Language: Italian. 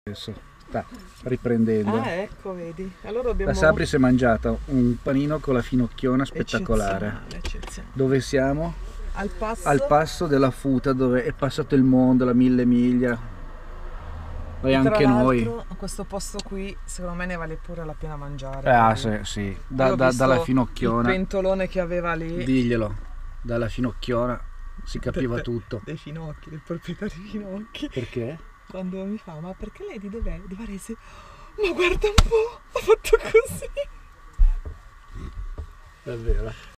Adesso sta riprendendo. Ah, ecco, vedi. Allora dobbiamo... La Sabri si è mangiata un panino con la finocchiona spettacolare. Eccezionale. Dove siamo? Al passo. Al passo della Futa, dove è passato il mondo, la 1000 miglia. E anche noi. A questo posto qui, secondo me ne vale pure la pena mangiare. Ah, sì. Dalla finocchiona. Il pentolone che aveva lì. Diglielo. Dalla finocchiona si capiva tutto. Dei finocchi, del proprietario dei finocchi. Perché? Quando mi fa, ma perché lei di dov'è? Di Varese? Ma guarda un po', ha fatto così. È vero.